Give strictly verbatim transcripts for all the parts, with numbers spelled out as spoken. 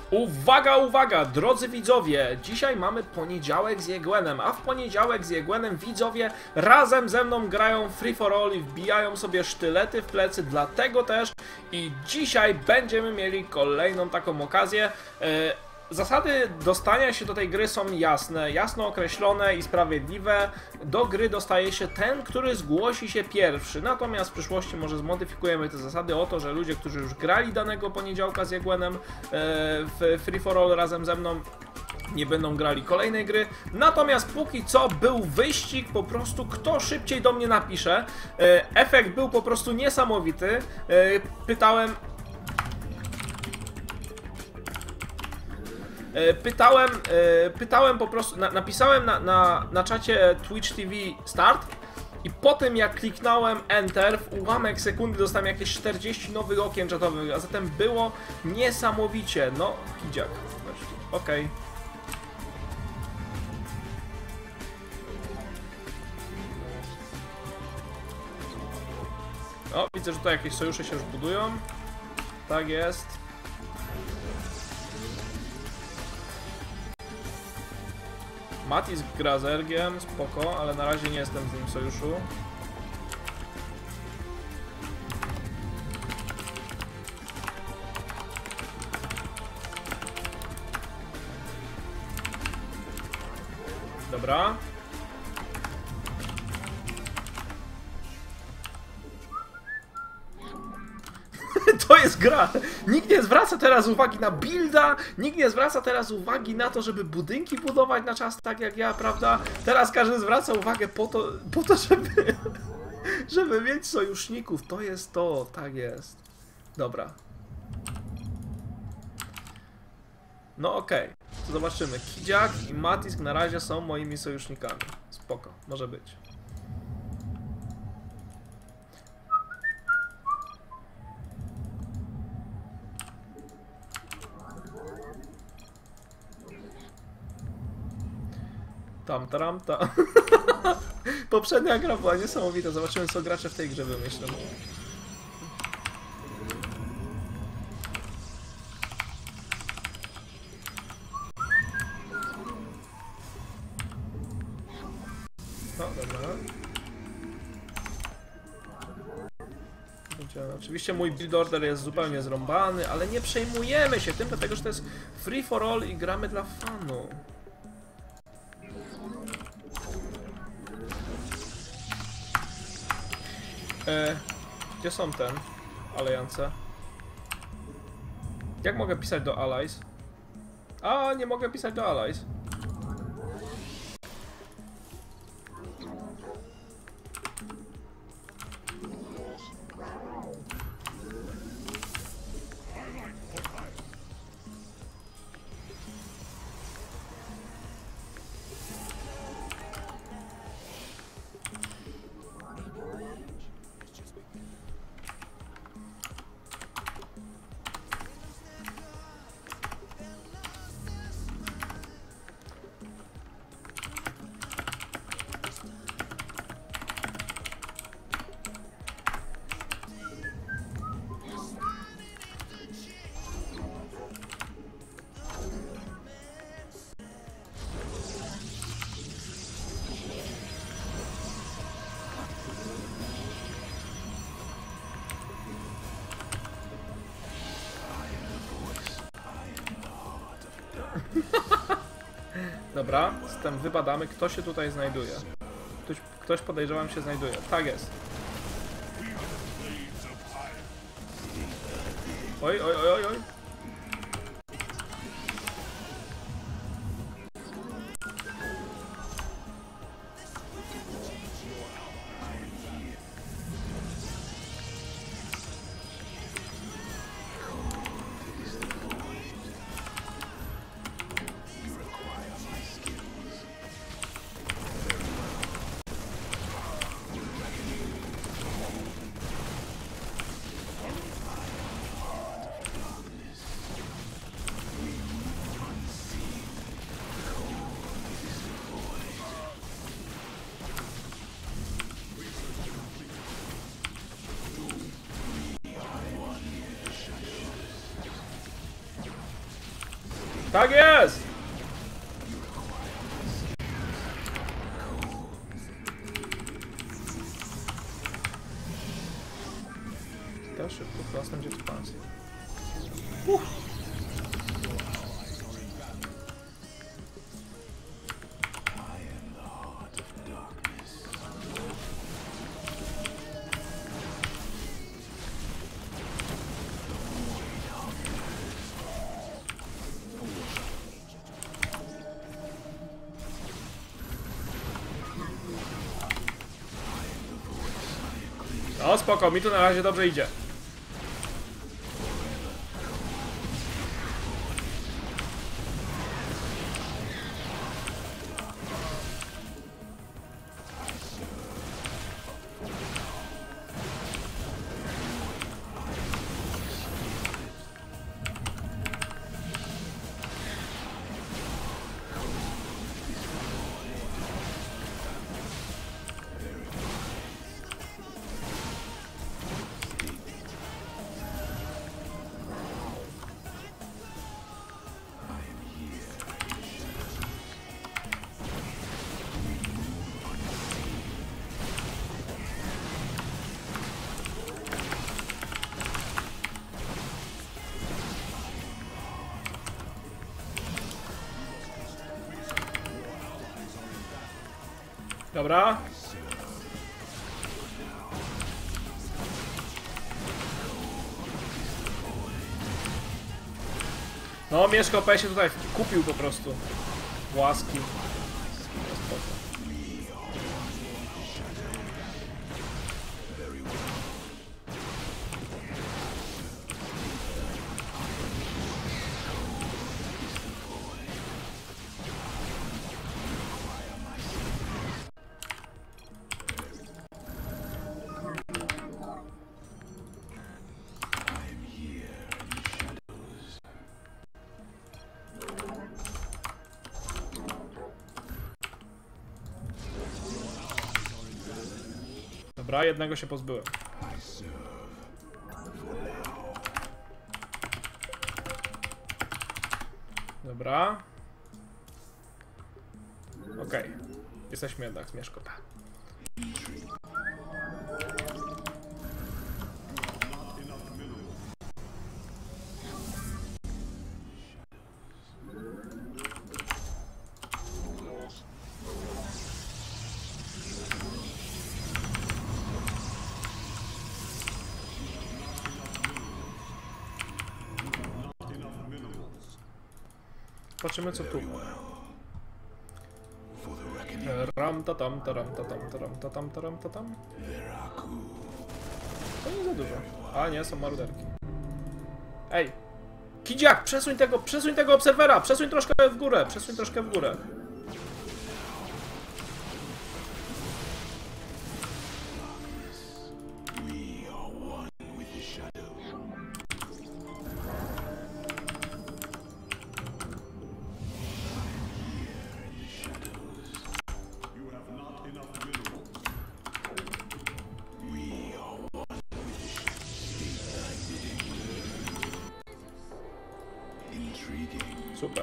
Uwaga, uwaga, drodzy widzowie, dzisiaj mamy poniedziałek z Jegłenem, a w poniedziałek z Jegłenem widzowie razem ze mną grają free for all i wbijają sobie sztylety w plecy, dlatego też i dzisiaj będziemy mieli kolejną taką okazję. Zasady dostania się do tej gry są jasne, jasno określone i sprawiedliwe. Do gry dostaje się ten, który zgłosi się pierwszy. Natomiast w przyszłości może zmodyfikujemy te zasady o to, że ludzie, którzy już grali danego poniedziałka z Jegłenem w Free for All razem ze mną, nie będą grali kolejnej gry. Natomiast póki co był wyścig, po prostu kto szybciej do mnie napisze. Efekt był po prostu niesamowity. Pytałem... Pytałem, pytałem po prostu, na, napisałem na, na, na czacie Twitch T V Start i po tym jak kliknąłem Enter, w ułamek sekundy dostałem jakieś czterdzieści nowych okien czatowych, a zatem było niesamowicie. No, kidziak. Okej. Okay. O, widzę, że tutaj jakieś sojusze się już budują. Tak jest. Matis gra z Ergiem, spoko, ale na razie nie jestem z nim w sojuszu. Dobra. To jest gra! Nikt nie zwraca teraz uwagi na builda, nikt nie zwraca teraz uwagi na to, żeby budynki budować na czas tak jak ja, prawda? Teraz każdy zwraca uwagę po to, po to żeby, żeby mieć sojuszników. To jest to, tak jest. Dobra. No okej, okay. To zobaczymy. Kidziak i Matisk na razie są moimi sojusznikami. Spoko, może być. Tam, tam, tam. Poprzednia gra była niesamowita. Zobaczymy, co gracze w tej grze wymyślą. No, dobra. Oczywiście mój build order jest zupełnie zrąbany, ale nie przejmujemy się tym, dlatego że to jest free for all i gramy dla fanu. E, gdzie są ten alejance? Jak mogę pisać do allies? A, nie mogę pisać do allies. Dobra, zatem wybadamy, kto się tutaj znajduje. Ktoś, ktoś podejrzewam się znajduje. Tak jest. Oj, oj, oj, oj, oj. Tak jest! Teraz szybko, teraz będzie ekspansja. Uff. No spoko, mi tu na razie dobrze idzie. Dobra. No, Mieszko P się tutaj kupił po prostu. Łaski. Dobra, jednego się pozbyłem. Dobra. Okej. Okay. Jesteśmy jednak z Mieszko P. Zobaczymy co tu. Ram ta tam, ta ram ta tam, ta ram ta tam, ta ram ta tam. To nie za dużo. A nie, są maruderki. Ej! Kidziak, przesuń tego, przesuń tego obserwera! Przesuń troszkę w górę, przesuń troszkę w górę. Super.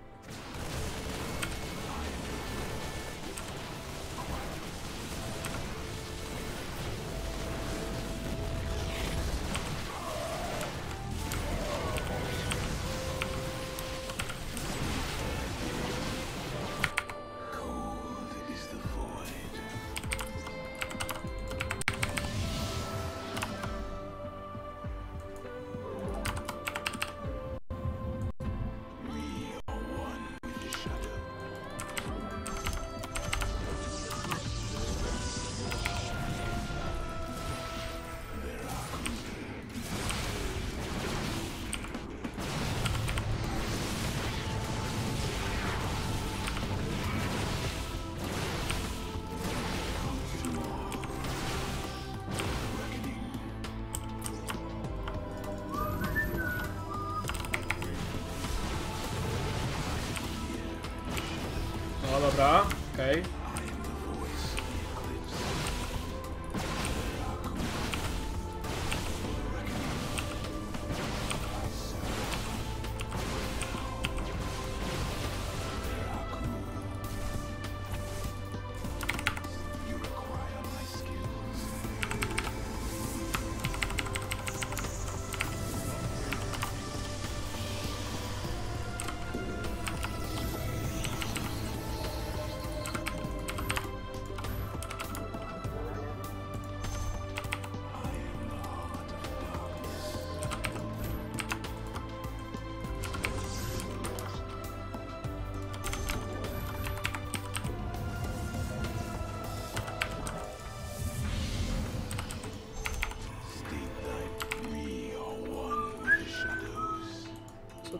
No dobra, okej. Okay.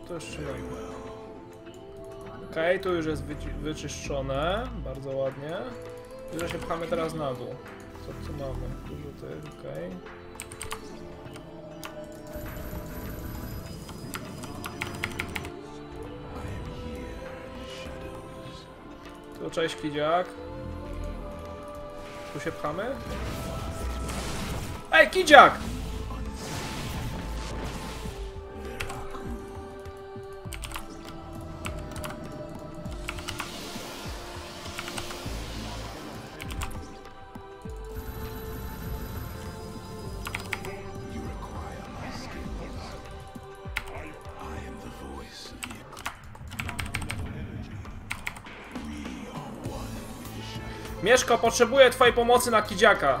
to jeszcze nie. Okej, okay, tu już jest wy wyczyszczone, bardzo ładnie. Dużo się pchamy teraz na dół. Co tu mamy? Dużo tych, okej. Okay. Tu cześć Kidziak. Tu się pchamy? Ej, Kidziak! Mieszko, potrzebuję twojej pomocy na Kidziaka.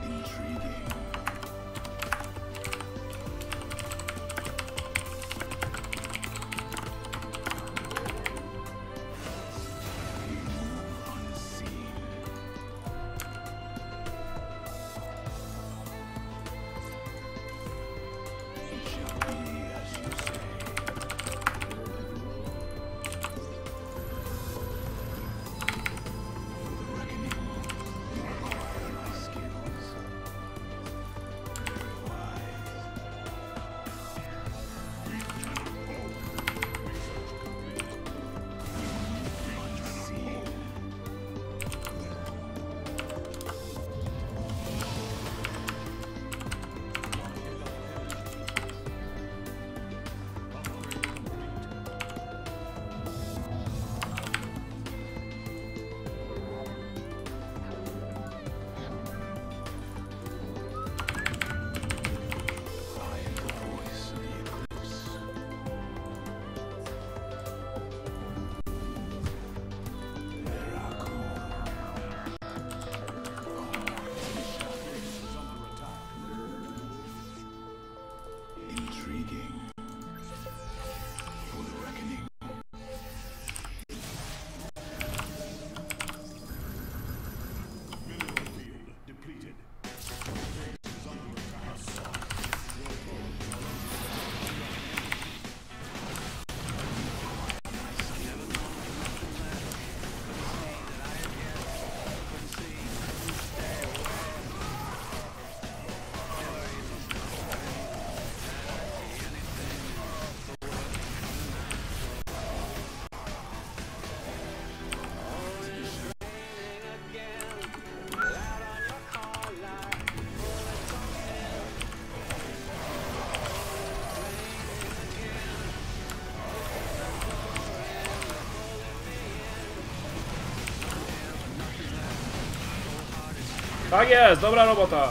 Tak jest, dobra robota.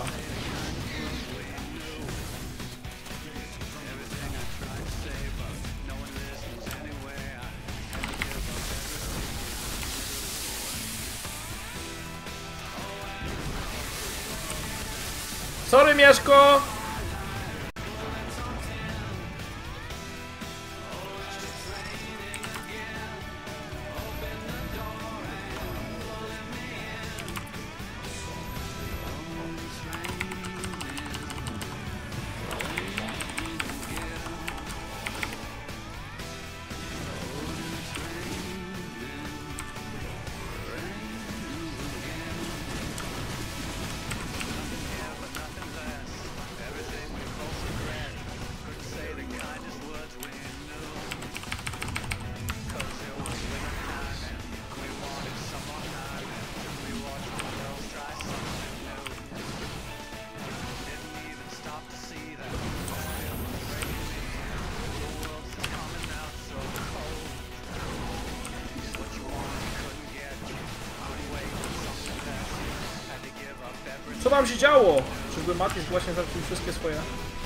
Sorry, Mieszko. Co wam się działo? Czyżby Matis właśnie zaczął wszystkie swoje...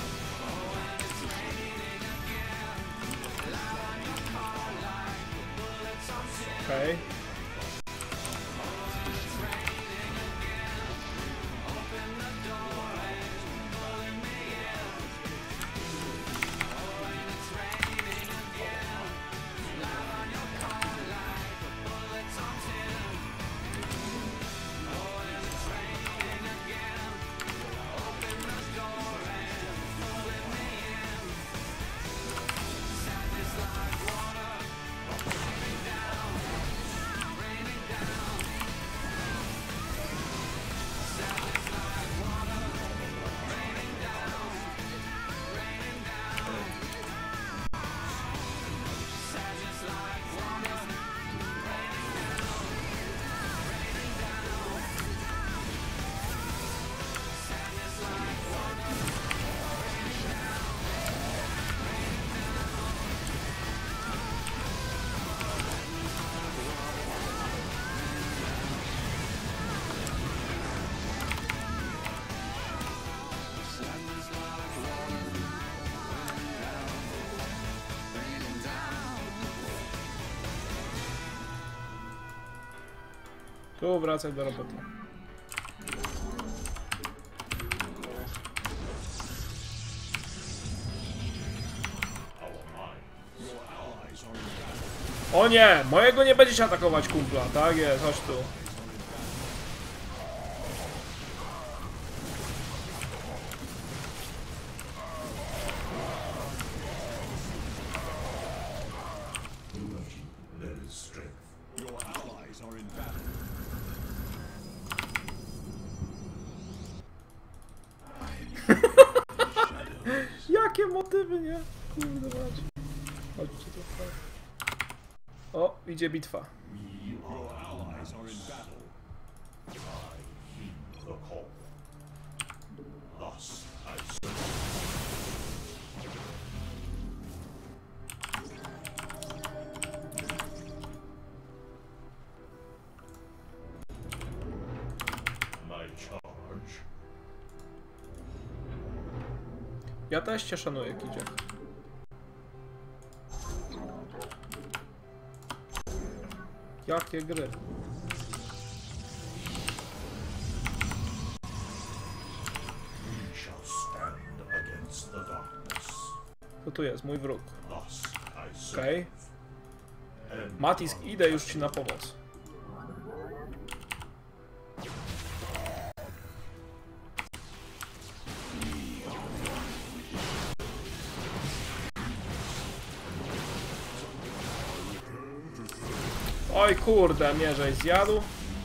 Okej. Okay. Tu wracaj do roboty. O nie! Mojego nie będziecie atakować, kumpla. Tak jest, chodź tu. Jakie motywy, nie? Kurde, macie. Chodźcie tu. O, idzie bitwa. Ja też cię szanuję, Kidzie. Jakie gry? Co tu jest? Mój wróg. Okej. Okay. Matisk, idę już ci na pomoc. Oj kurde, mnie żeś zjadł.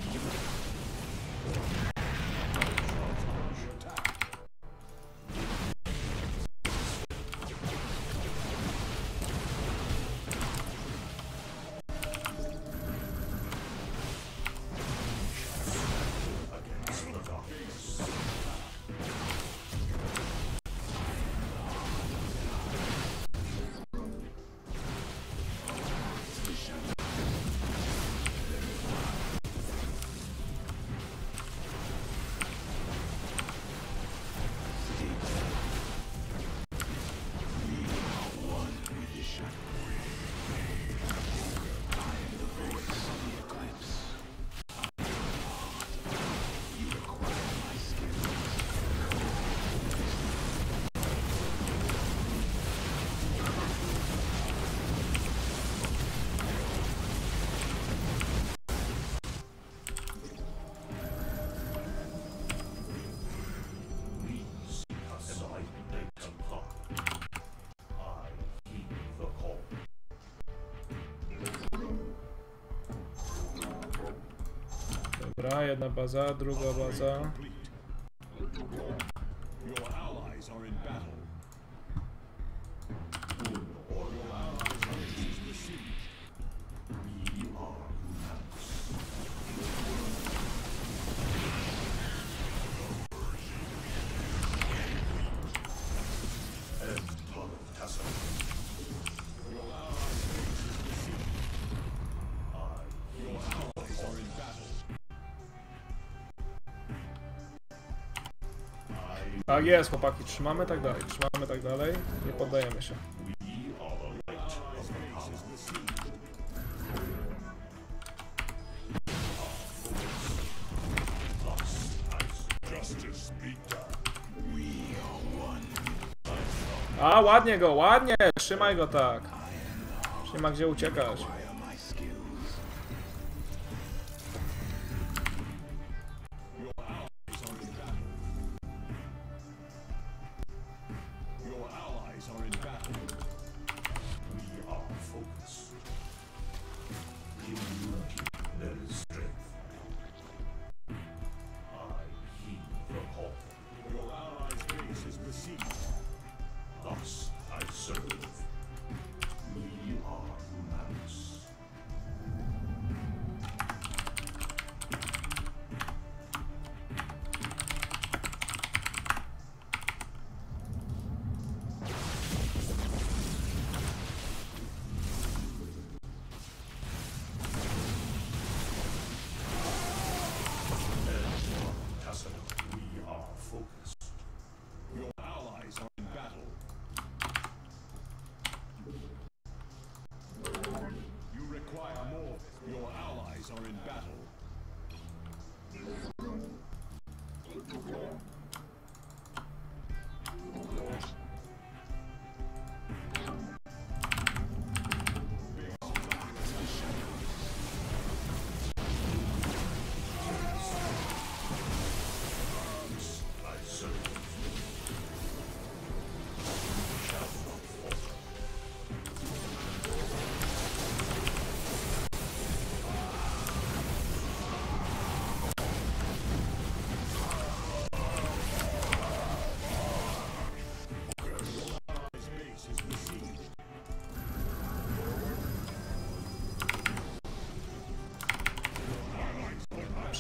Dobra, jedna baza, druga baza. Tak jest, chłopaki, trzymamy tak dalej, trzymamy tak dalej, nie poddajemy się. A, ładnie go, ładnie, trzymaj go tak. Nie ma gdzie uciekać. Thus I serve. We are humans.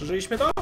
Przeżyliśmy to?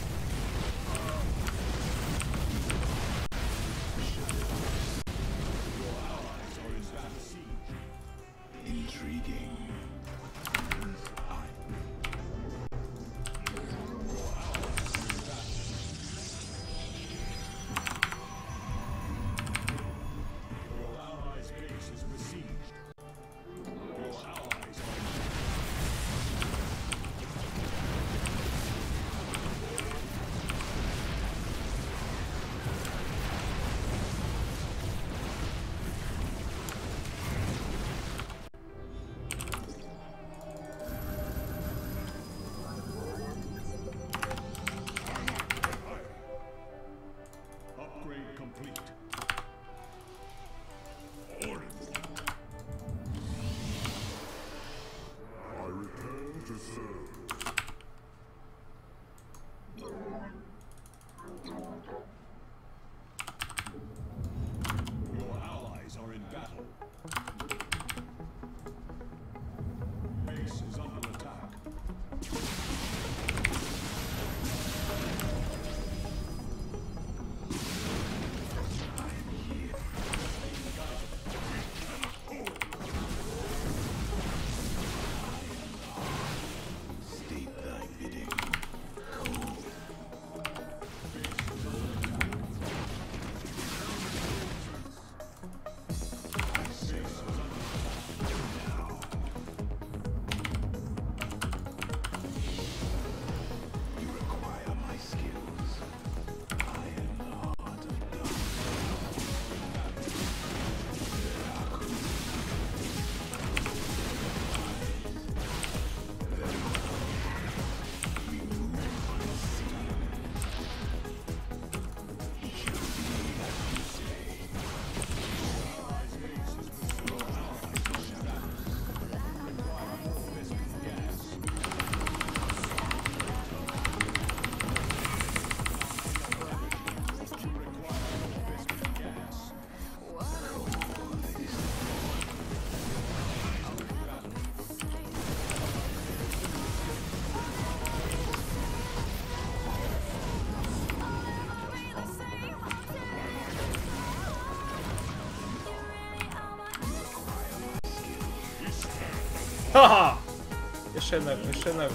Haha! Jeszcze jednego, jeszcze jednego.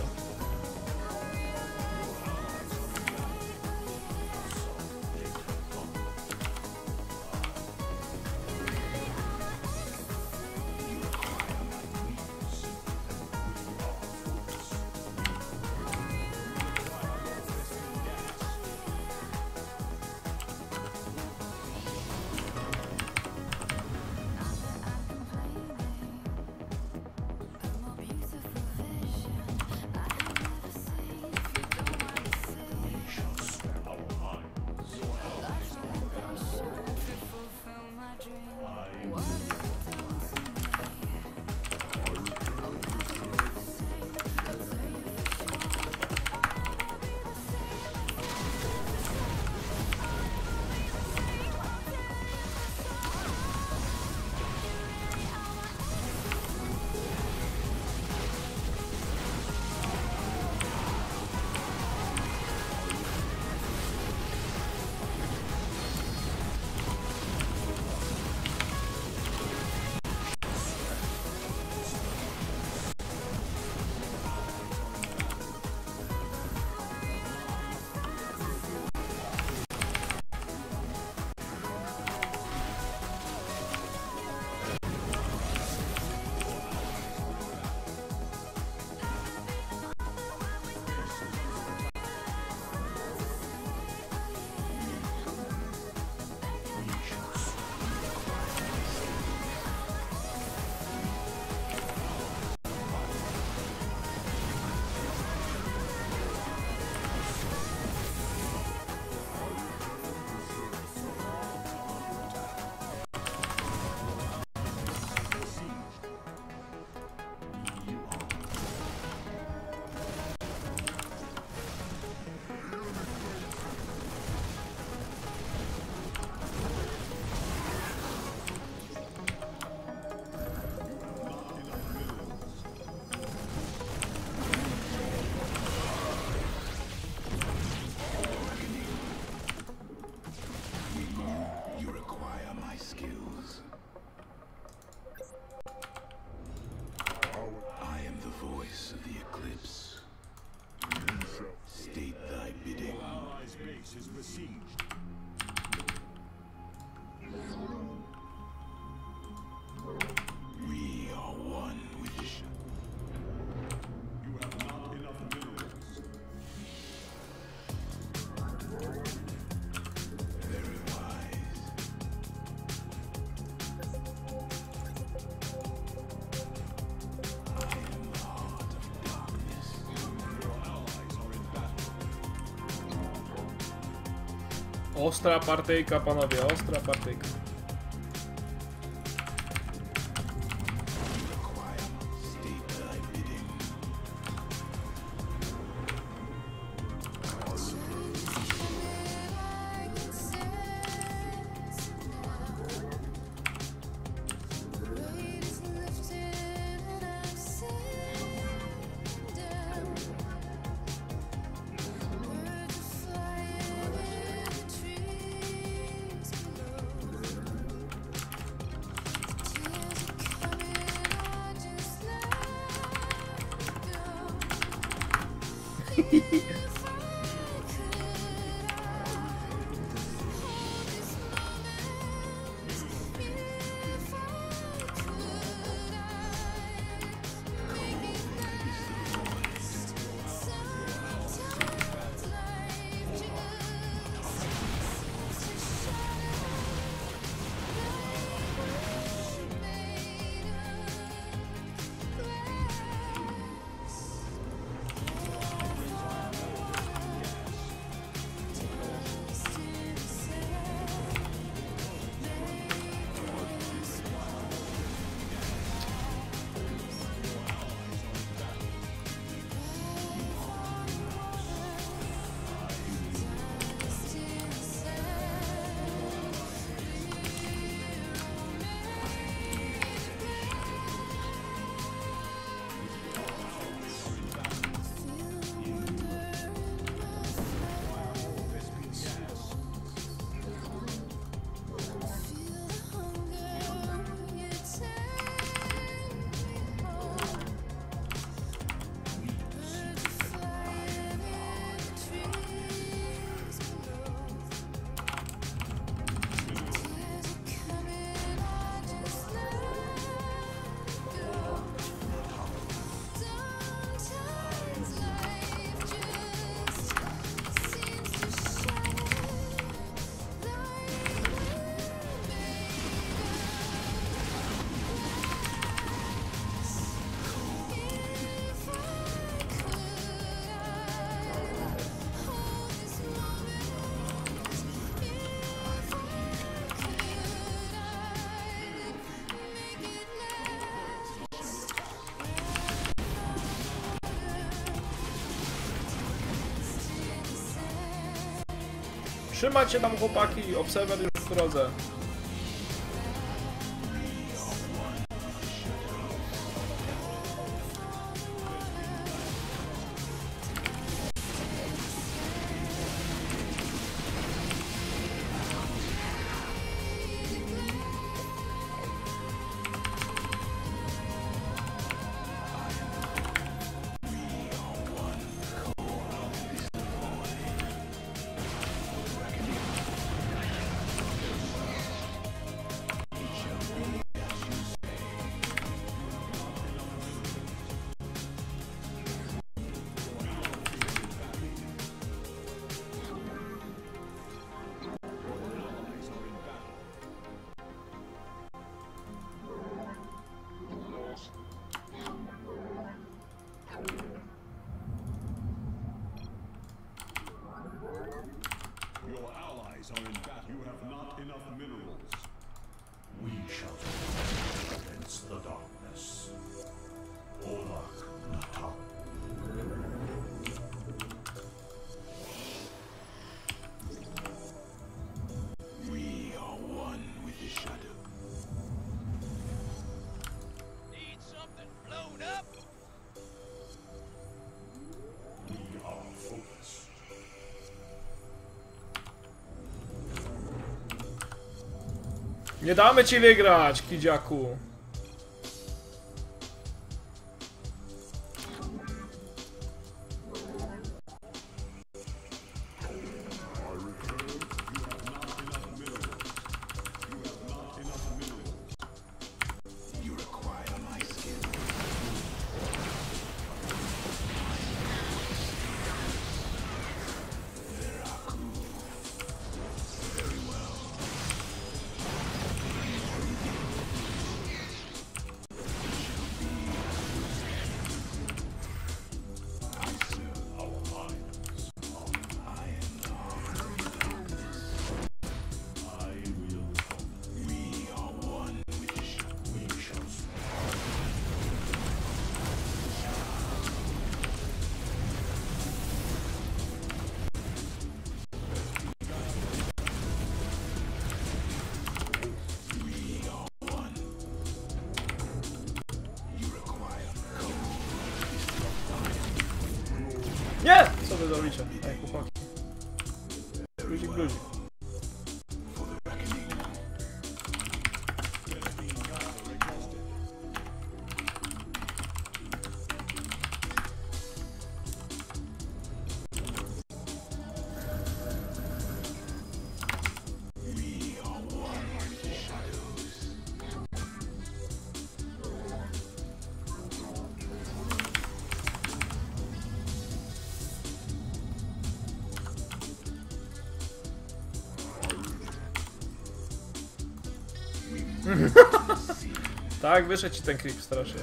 Ostra partyjka, panowie, ostra partyjka. Trzymać się tam, chłopaki, obserwer już w drodze. Nie damy ci wygrać, kidziaku. Nie! Co wy robicie? Ej, chłopaki. Bluzik, bluzik. Tak, wyszedł ci ten creep strasznie.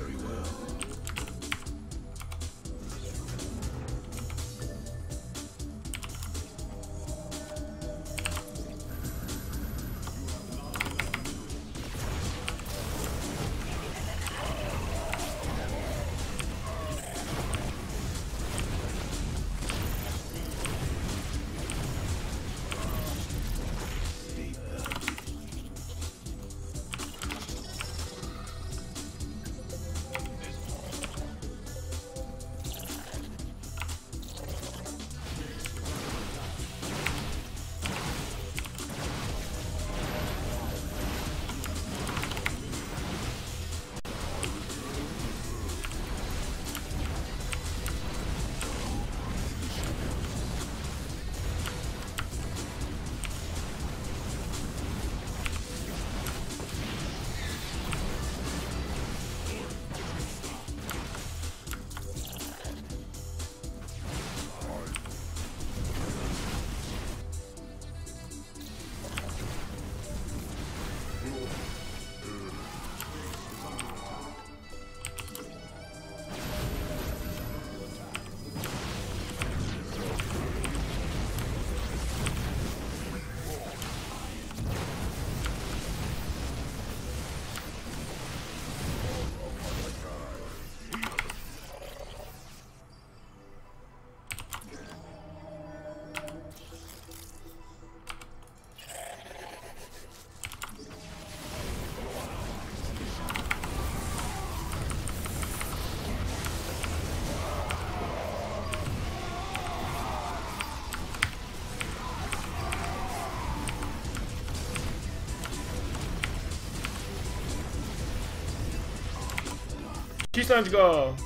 Cisnąć go!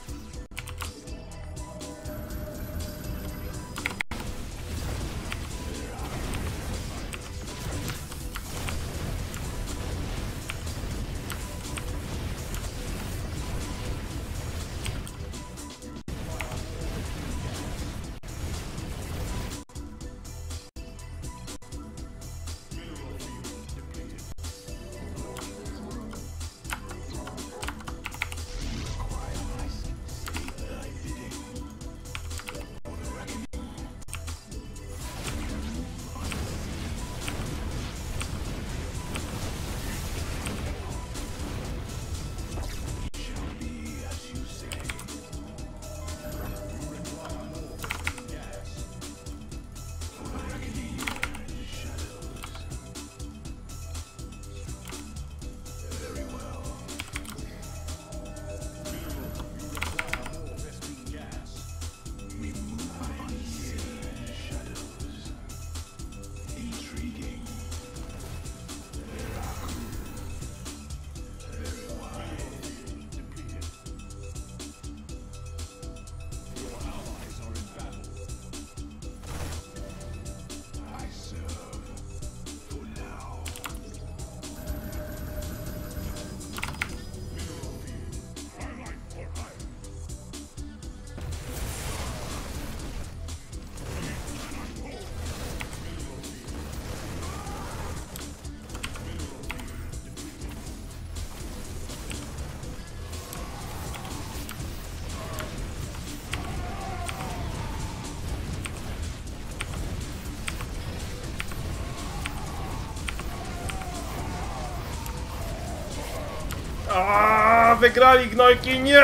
Aaaa, wygrali gnojki, nie!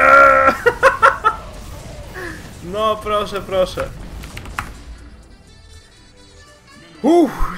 No proszę, proszę. Uff.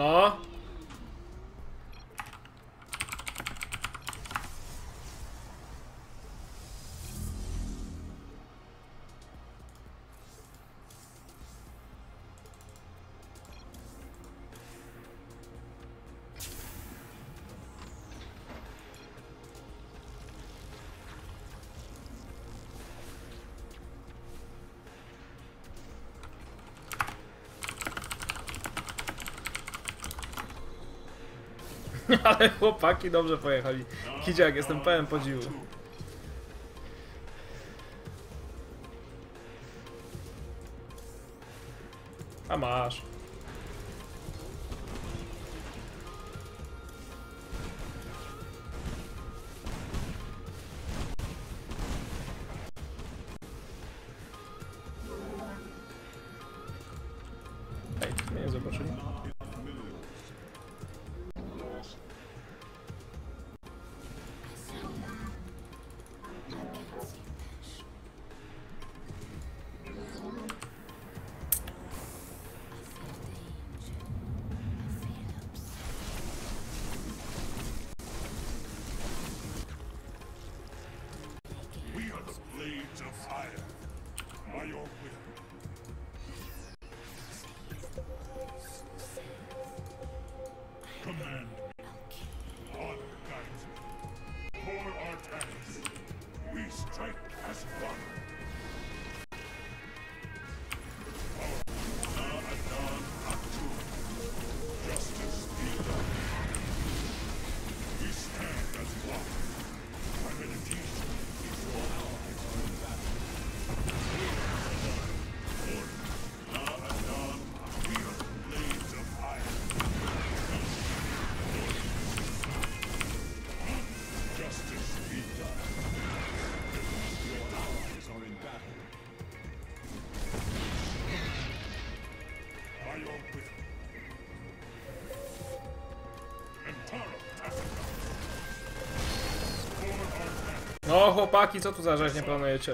No. Ale chłopaki dobrze pojechali. Kidziak, jestem pełen podziwu. A masz. Ej, mnie nie zobaczyli. No chłopaki, co tu za rzeźnie planujecie?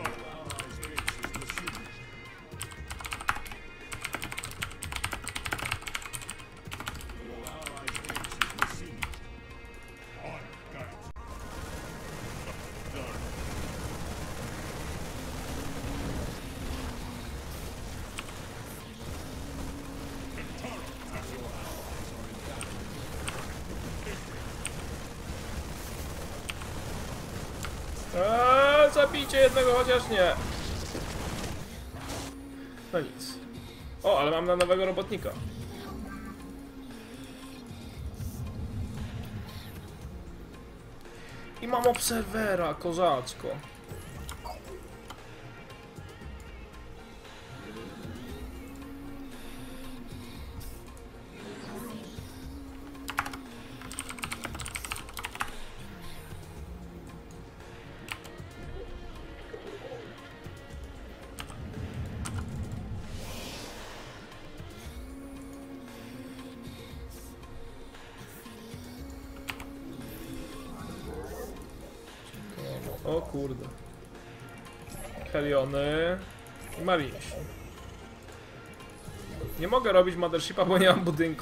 Eee, zabijcie jednego chociaż nie. No nic. O, ale mam na nowego robotnika. I mam obserwera, kozacko. O kurde. Heliony i Marinesi. Nie mogę robić Mothershipa, bo nie mam budynku.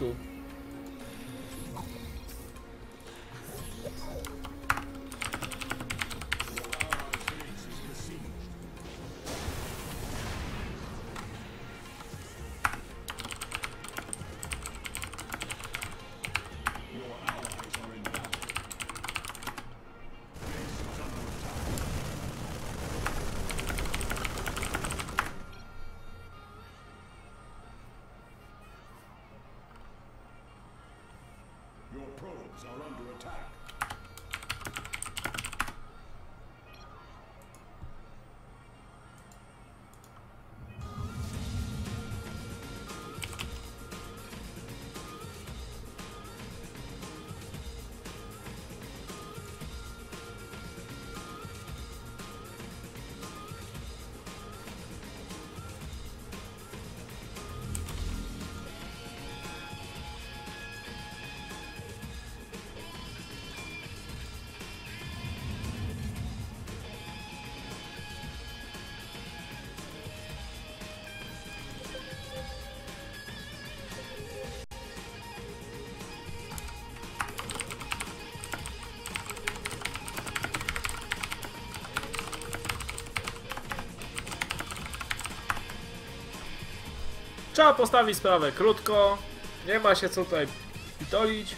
Trzeba postawić sprawę krótko. Nie ma się co tutaj pitolić.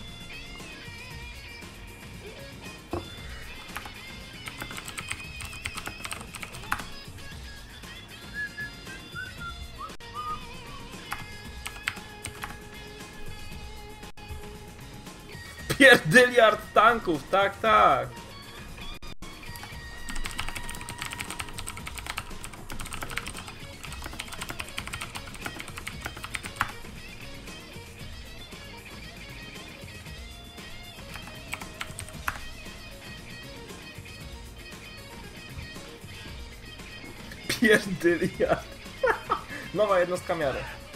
Pierdyliard tanków, tak, tak. Pierdyliard. Nowa jednostka miary.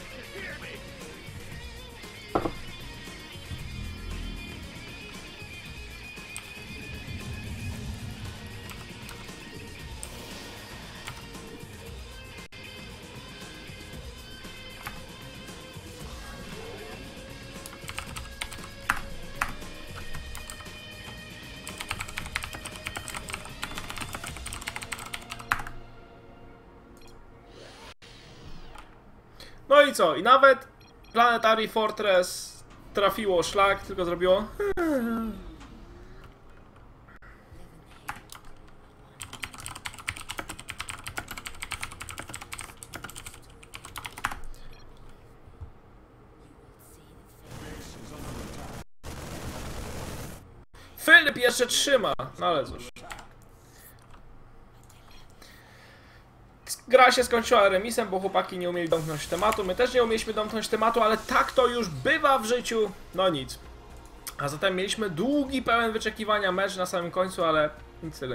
No i co? I nawet Planetary Fortress trafiło szlak, tylko zrobiło... Filip jeszcze trzyma, no ale cóż. Gra się skończyła remisem, bo chłopaki nie umieli domknąć tematu. My też nie umieliśmy domknąć tematu, ale tak to już bywa w życiu. No nic. A zatem mieliśmy długi, pełen wyczekiwania mecz na samym końcu, ale nic z tego